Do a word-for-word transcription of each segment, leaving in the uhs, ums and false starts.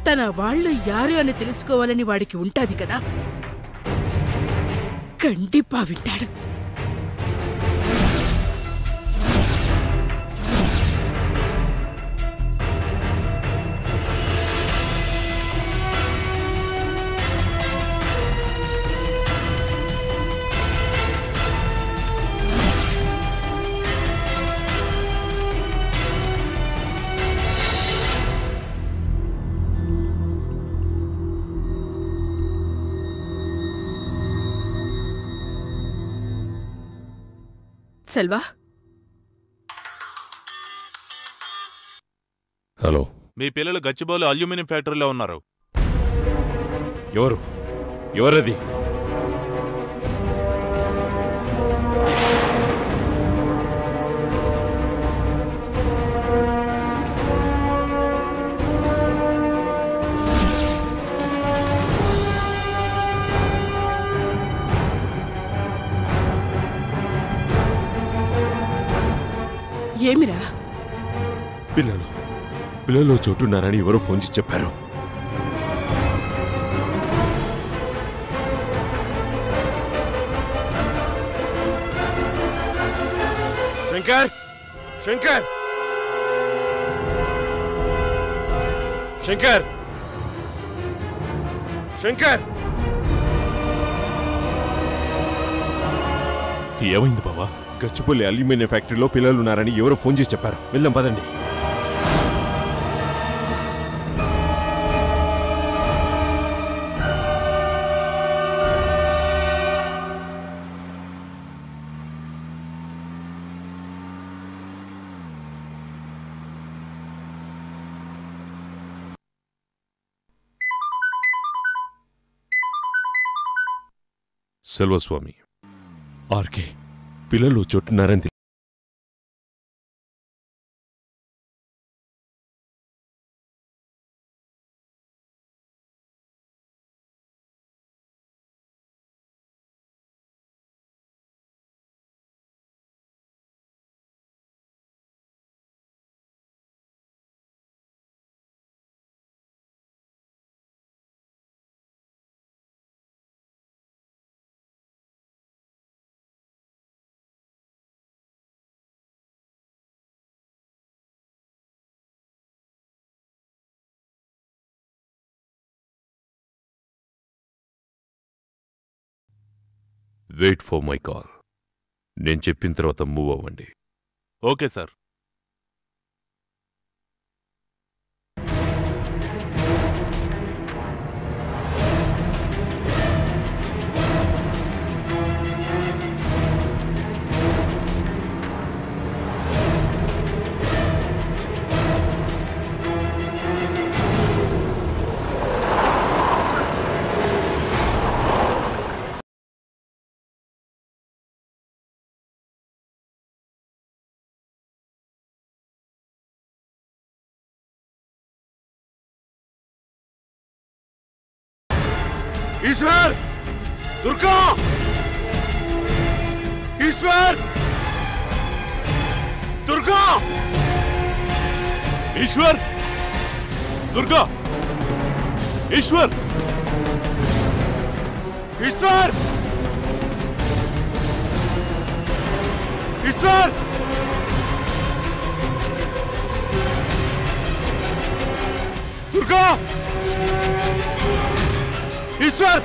తన వాళ్ళు యారు అని తెలుసుకోవాలని వాడికి ఉంటాది కదా, కండిపా వింటాడు. సెల్వా, హలో. మీ పిల్లలు గచ్చిబౌలి అల్యూమినియం ఫ్యాక్టరీలో ఉన్నారు. ఎవరు ఎవరది? ఏమిరా? పిల్లలు పిల్లలు చోటున్నారని ఎవరో ఫోన్ చేసి చెప్పారు. శంకర్ శంకర్ శంకర్ శంకర్ ఏమైంది బావా? గచ్చిపల్లి అల్యూమినియం ఫ్యాక్టరీలో పిల్లలు ఉన్నారని ఎవరో ఫోన్ చేసి చెప్పారు. వెళ్దాం పదండి. సెల్వస్వామి, ఆర్కే పిల్లలు చోటున్నారని వెయిట్ ఫర్ మై కాల్. నేను చెప్పిన తర్వాత మూవ్ అవ్వండి. Okay sir. ఈశ్వర్! దుర్గా! ఈశ్వర్! దుర్గా! ఈశ్వర్! దుర్గా! ఈశ్వర్! ఈశ్వర్! ఈశ్వర్! దుర్గా! ఈశ్వర్!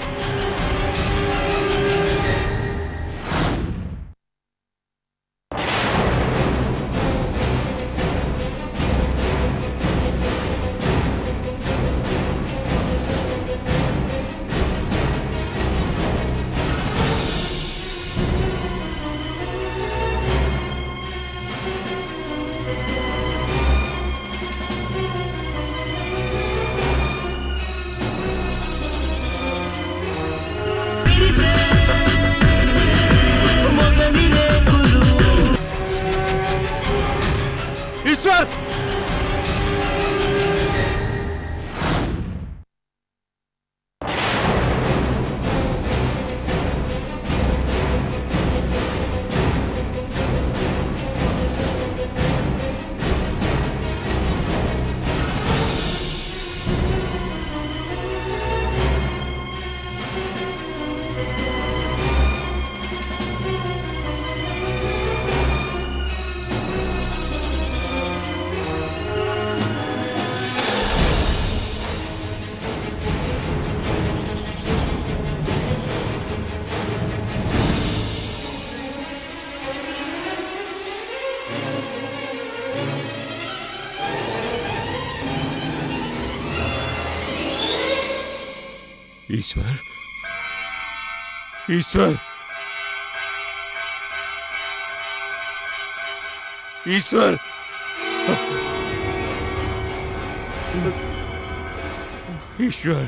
ఈశ్వర్! ఈశ్వర్ ఈశ్వర్ ఈశ్వర్ ఈశ్వర్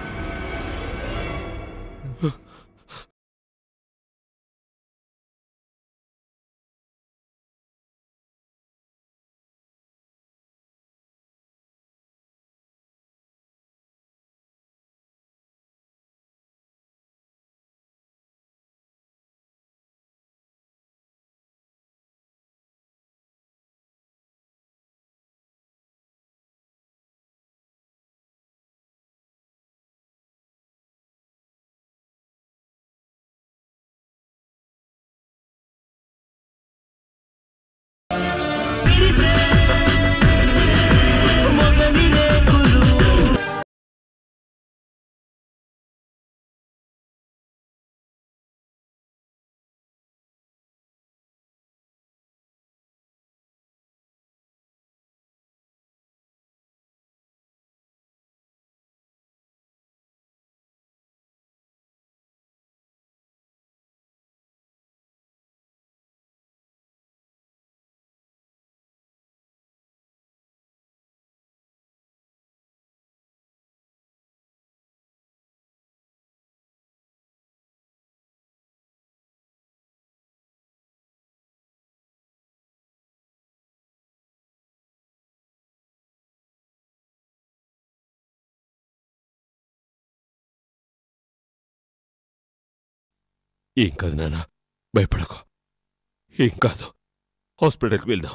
ఏం కాదు నాన్న, భయపడకు. ఏం కాదు, హాస్పిటల్కి వెళ్దాం.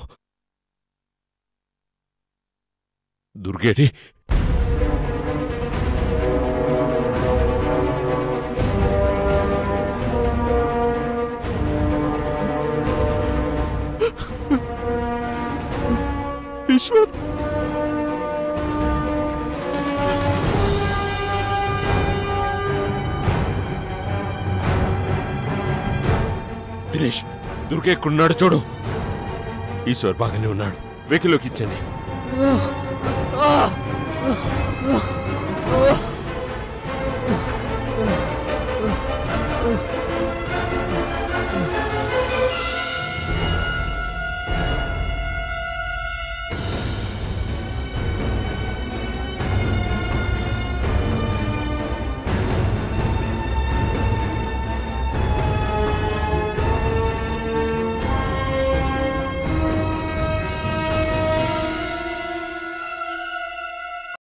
దుర్గేటి ఈశ్వర్ దినేష్, దుర్గ ఎక్కడున్నాడు చూడు. ఈశ్వర్ బాగానే ఉన్నాడు, వెహికల్లోకి ఇచ్చండి.